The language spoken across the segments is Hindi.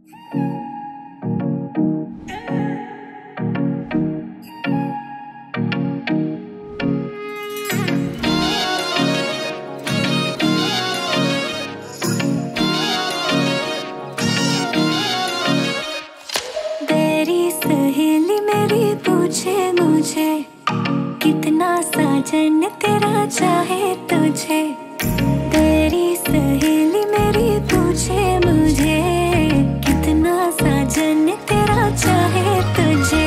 सहेली मेरी पूछे मुझे, कितना साजन तेरा चाहे तुझे। तेरी सहेली मेरी पूछे मुझे, कितना साजन तेरा चाहे तुझे।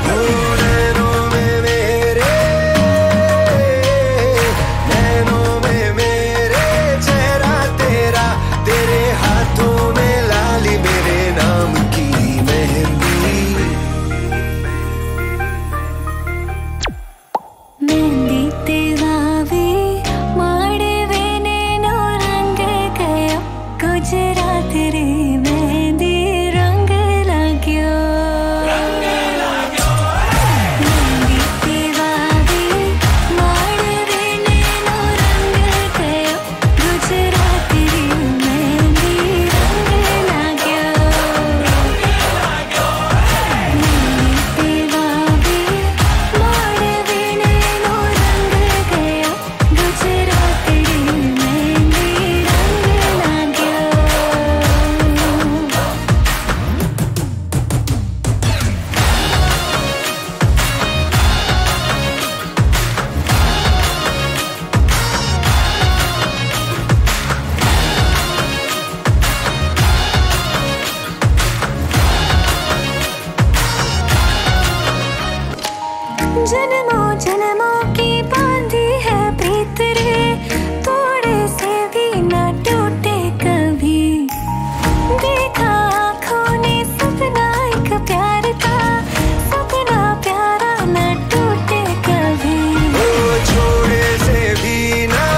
जन्मों जन्मों की बांधी है प्रीत रे, थोड़े से भी न टूटे कभी। देखा आँखों ने सपना एक प्यार का, सपना प्यारा न टूटे कभी। ओ छोड़े से भी ना,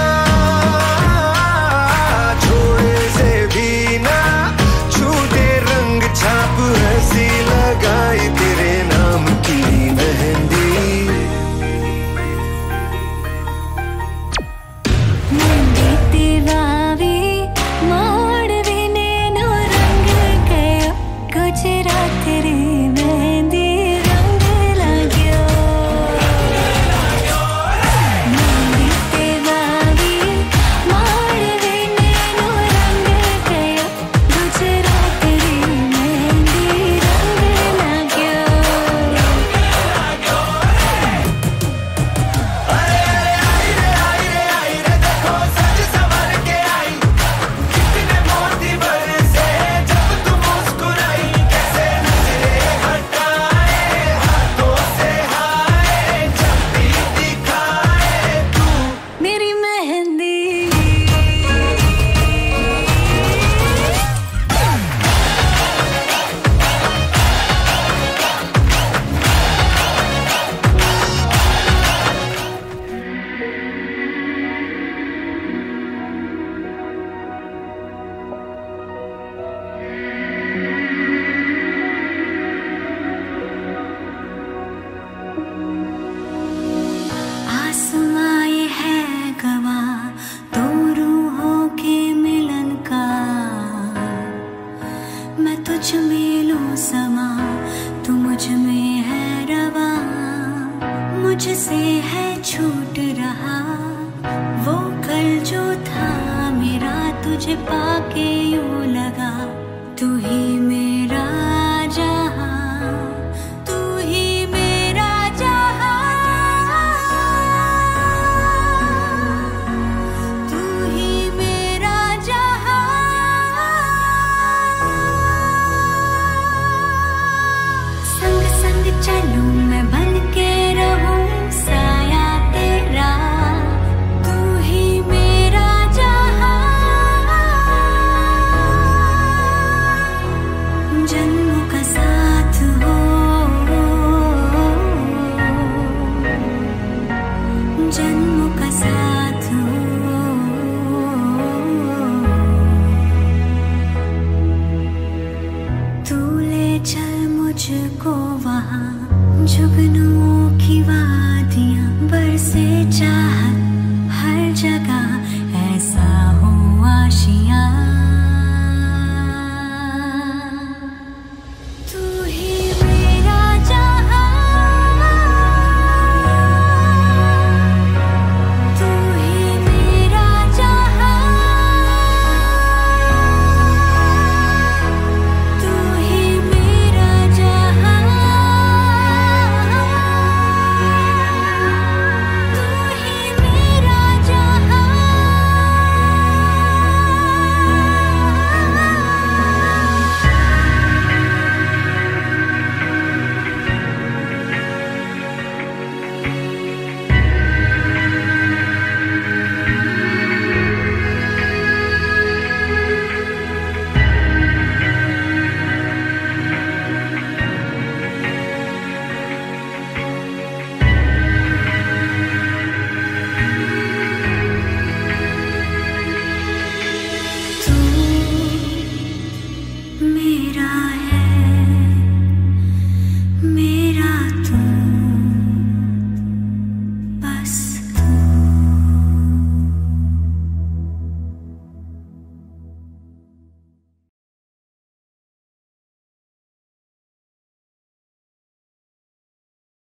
छोड़े से भी ना छूटे रंग छाप हंसी लगाई तेरे नाम की मेहंदी। तुझ में लो समा, तू मुझ में है रवा, मुझसे है छूट रहा वो कल जो था मेरा। तुझे पाके यूं लगा तू ही मेरा